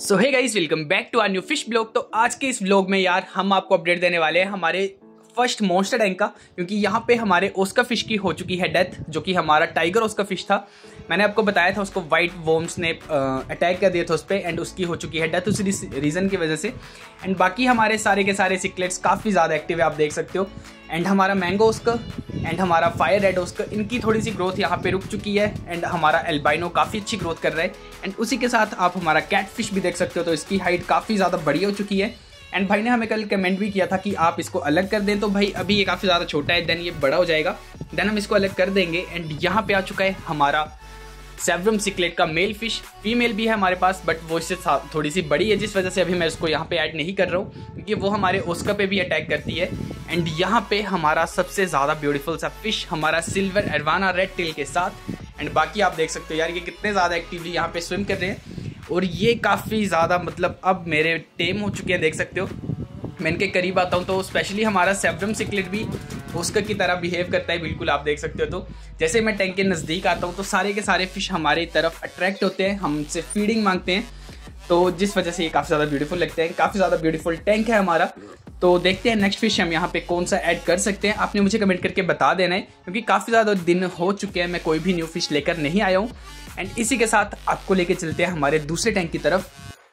So hey guys, welcome back to our new fish blog. तो आज के इस ब्लॉग में यार हम आपको अपडेट देने वाले हैं हमारे फर्स्ट मॉन्स्टर टैंक का, क्योंकि यहाँ पे हमारे ओस्का फिश की हो चुकी है डेथ, जो कि हमारा टाइगर ओस्का फिश था। मैंने आपको बताया था उसको वाइट वॉर्म्स ने अटैक कर दिया था उस पर, एंड उसकी हो चुकी है डेथ उसी रीज़न की वजह से। एंड बाकी हमारे सारे के सारे सिक्लेट्स काफ़ी ज़्यादा एक्टिव है, आप देख सकते हो। एंड हमारा मैंगो ओस्का एंड हमारा फायर रेड ओस्का, इनकी थोड़ी सी ग्रोथ यहाँ पे रुक चुकी है। एंड हमारा एल्बाइनो काफ़ी अच्छी ग्रोथ कर रहा है। एंड उसी के साथ आप हमारा कैट फिश भी देख सकते हो, तो इसकी हाइट काफ़ी ज़्यादा बड़ी हो चुकी है। एंड भाई ने हमें कल कमेंट भी किया था कि आप इसको अलग कर दें, तो भाई अभी ये काफ़ी ज़्यादा छोटा है, देन ये बड़ा हो जाएगा, देन हम इसको अलग कर देंगे। एंड यहाँ पे आ चुका है हमारा सेवरम सिक्लेट का मेल फिश। फीमेल भी है हमारे पास, बट वो इससे थोड़ी सी बड़ी है, जिस वजह से अभी मैं उसको यहाँ पे ऐड नहीं कर रहा हूँ, क्योंकि वो हमारे ओस्का पे भी अटैक करती है। एंड यहाँ पे हमारा सबसे ज़्यादा ब्यूटीफुल सा फिश हमारा सिल्वर एरवाना रेड टेल के साथ। एंड बाकी आप देख सकते हो यार, ये कितने ज़्यादा एक्टिवली यहाँ पे स्विम कर रहे हैं, और ये काफ़ी ज़्यादा मतलब अब मेरे टेम हो चुके हैं, देख सकते हो। मैं इनके करीब आता हूँ तो स्पेशली हमारा सेवरम सिक्लेट भी ओस्का की तरह बिहेव करता है, बिल्कुल आप देख सकते हो। तो जैसे मैं टैंक के नज़दीक आता हूँ तो सारे के सारे फिश हमारी तरफ अट्रैक्ट होते हैं, हमसे फीडिंग मांगते हैं, तो जिस वजह से ये काफ़ी ज़्यादा ब्यूटीफुल लगते हैं। काफ़ी ज़्यादा ब्यूटीफुल टैंक है हमारा। तो देखते हैं नेक्स्ट फिश हम यहाँ पे कौन सा ऐड कर सकते हैं। आपने मुझे कमेंट करके बता देना है, क्योंकि काफ़ी ज़्यादा दिन हो चुके हैं मैं कोई भी न्यू फिश लेकर नहीं आया हूँ। एंड इसी के साथ आपको लेके चलते हैं हमारे दूसरे टैंक की तरफ।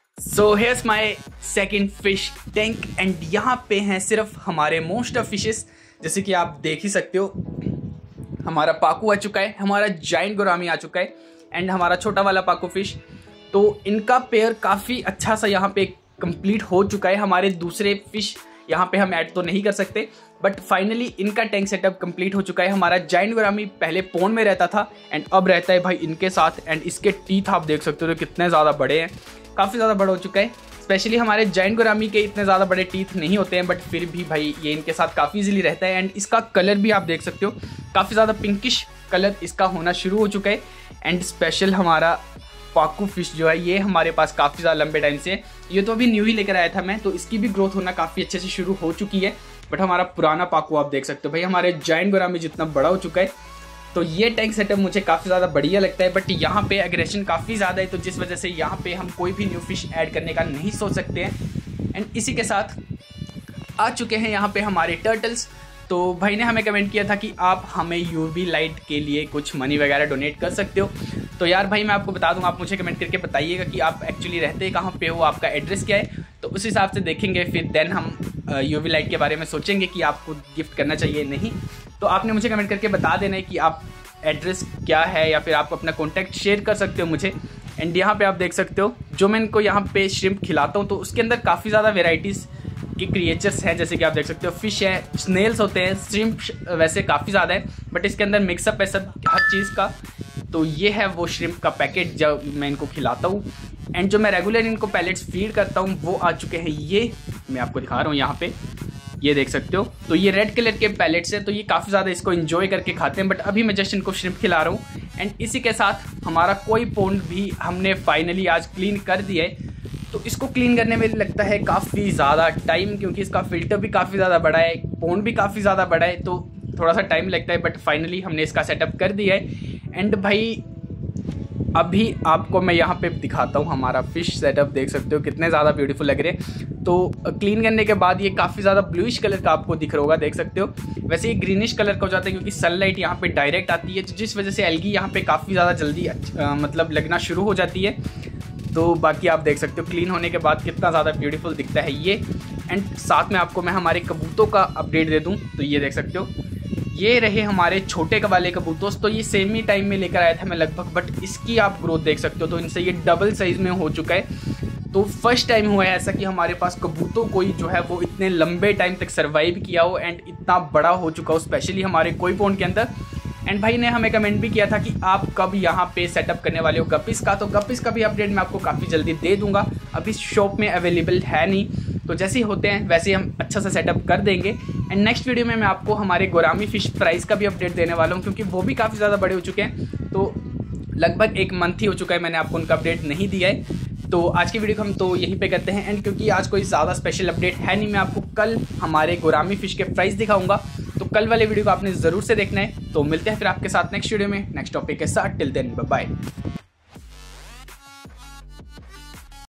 So here's my second fish tank, and यहाँ पे हैं सिर्फ हमारे मोस्ट ऑफ फिशेस, जैसे कि आप देख ही सकते हो। हमारा पाकू आ चुका है, हमारा जाइंट गोरामी आ चुका है, एंड हमारा छोटा वाला पाकू फिश। तो इनका पेयर काफ़ी अच्छा सा यहाँ पे कंप्लीट हो चुका है। हमारे दूसरे फिश यहाँ पे हम ऐड तो नहीं कर सकते, बट फाइनली इनका टैंक सेटअप कंप्लीट हो चुका है। हमारा जाइंट गोरामी पहले पोन में रहता था, एंड अब रहता है भाई इनके साथ। एंड इसके टीथ आप देख सकते हो कितने ज़्यादा बड़े हैं, काफ़ी ज़्यादा बड़ा हो चुका है। स्पेशली हमारे जाइंट गोरामी के इतने ज़्यादा बड़े टीथ नहीं होते हैं, बट फिर भी भाई ये इनके साथ काफ़ी इजीली रहता है। एंड इसका कलर भी आप देख सकते हो, काफ़ी ज़्यादा पिंकिश कलर इसका होना शुरू हो चुका है। एंड स्पेशल हमारा पाकू फिश जो है, ये हमारे पास काफ़ी ज़्यादा लंबे टाइम से, ये तो अभी न्यू ही लेकर आया था मैं, तो इसकी भी ग्रोथ होना काफ़ी अच्छे से शुरू हो चुकी है। बट हमारा पुराना पाकू आप देख सकते हो भाई, हमारे जाइंट गोरामी जितना बड़ा हो चुका है। तो ये टैंक सेटअप मुझे काफ़ी ज़्यादा बढ़िया लगता है, बट यहाँ पे एग्रेशन काफ़ी ज़्यादा है, तो जिस वजह से यहाँ पे हम कोई भी न्यू फिश ऐड करने का नहीं सोच सकते हैं। एंड इसी के साथ आ चुके हैं यहाँ पे हमारे टर्टल्स। तो भाई ने हमें कमेंट किया था कि आप हमें यूवी लाइट के लिए कुछ मनी वगैरह डोनेट कर सकते हो। तो यार भाई मैं आपको बता दूं, आप मुझे कमेंट करके बताइएगा कि आप एक्चुअली रहते कहाँ पे हो, आपका एड्रेस क्या है, तो उस हिसाब से देखेंगे, फिर देन हम यूवी लाइट के बारे में सोचेंगे कि आपको गिफ्ट करना चाहिए नहीं। तो आपने मुझे कमेंट करके बता देना है कि आप एड्रेस क्या है, या फिर आप अपना कॉन्टैक्ट शेयर कर सकते हो मुझे। एंड यहाँ पे आप देख सकते हो, जो मैं इनको यहाँ पे श्रिम्प खिलाता हूँ, तो उसके अंदर काफ़ी ज़्यादा वेराइटीज़ की क्रिएचर्स हैं, जैसे कि आप देख सकते हो फिश है, स्नेल्स होते हैं, श्रिम्प वैसे काफ़ी ज़्यादा है, बट इसके अंदर मिक्सअप है सब हर चीज़ का। तो ये है वो श्रिम्प का पैकेट जो मैं इनको खिलाता हूँ। एंड जो मैं रेगुलर इनको पैलेट्स फीड करता हूँ वो आ चुके हैं, ये मैं आपको दिखा रहा हूँ यहाँ पे, ये देख सकते हो। तो ये रेड कलर के पैलेट्स हैं, तो ये काफ़ी ज़्यादा इसको एंजॉय करके खाते हैं, बट अभी मैं जस्ट इनको श्रिम्प खिला रहा हूँ। एंड इसी के साथ हमारा कोई पोंड भी हमने फाइनली आज क्लीन कर दिया है। तो इसको क्लीन करने में लगता है काफ़ी ज़्यादा टाइम, क्योंकि इसका फिल्टर भी काफ़ी ज़्यादा बड़ा है, पोंड भी काफ़ी ज़्यादा बड़ा है, तो थोड़ा सा टाइम लगता है, बट फाइनली हमने इसका सेटअप कर दिया है। एंड भाई अभी आपको मैं यहाँ पे दिखाता हूँ हमारा फिश सेटअप, देख सकते हो कितने ज़्यादा ब्यूटीफुल लग रहे हैं। तो क्लीन करने के बाद ये काफ़ी ज़्यादा ब्लूइश कलर का आपको दिख रहा होगा, देख सकते हो। वैसे ये ग्रीनिश कलर का हो जाता है, क्योंकि सनलाइट यहाँ पे डायरेक्ट आती है, जिस वजह से एल्गी यहाँ पे काफ़ी ज़्यादा जल्दी मतलब लगना शुरू हो जाती है। तो बाकी आप देख सकते हो क्लीन होने के बाद कितना ज़्यादा ब्यूटीफुल दिखता है ये। एंड साथ में आपको मैं हमारे कबूतों का अपडेट दे दूँ, तो ये देख सकते हो, ये रहे हमारे छोटे वाले कबूतर। तो ये सेम ही टाइम में लेकर आया था मैं लगभग, बट इसकी आप ग्रोथ देख सकते हो, तो इनसे ये डबल साइज में हो चुका है। तो फर्स्ट टाइम हुआ है ऐसा कि हमारे पास कबूतर कोई जो है वो इतने लंबे टाइम तक सर्वाइव किया हो, एंड इतना बड़ा हो चुका हो, स्पेशली हमारे कोई पॉन्ड के अंदर। एंड भाई ने हमें कमेंट भी किया था कि आप कब यहाँ पे सेटअप करने वाले हो गप्पीज का, तो गप्पीज का भी अपडेट मैं आपको काफ़ी जल्दी दे दूंगा। अभी शॉप में अवेलेबल है नहीं, तो जैसे ही होते हैं वैसे ही हम अच्छा सा सेटअप कर देंगे। एंड नेक्स्ट वीडियो में मैं आपको हमारे गोरामी फिश प्राइस का भी अपडेट देने वाला हूँ, क्योंकि वो भी काफ़ी ज़्यादा बड़े हो चुके हैं। तो लगभग 1 मंथ ही हो चुका है मैंने आपको उनका अपडेट नहीं दिया है। तो आज की वीडियो को हम तो यहीं पे करते हैं एंड, क्योंकि आज कोई ज़्यादा स्पेशल अपडेट है नहीं, मैं आपको कल हमारे गोरामी फिश के प्राइस दिखाऊंगा। तो कल वाले वीडियो को आपने ज़रूर से देखना है। तो मिलते हैं फिर आपके साथ नेक्स्ट वीडियो में नेक्स्ट टॉपिक के साथ। Till then bye bye.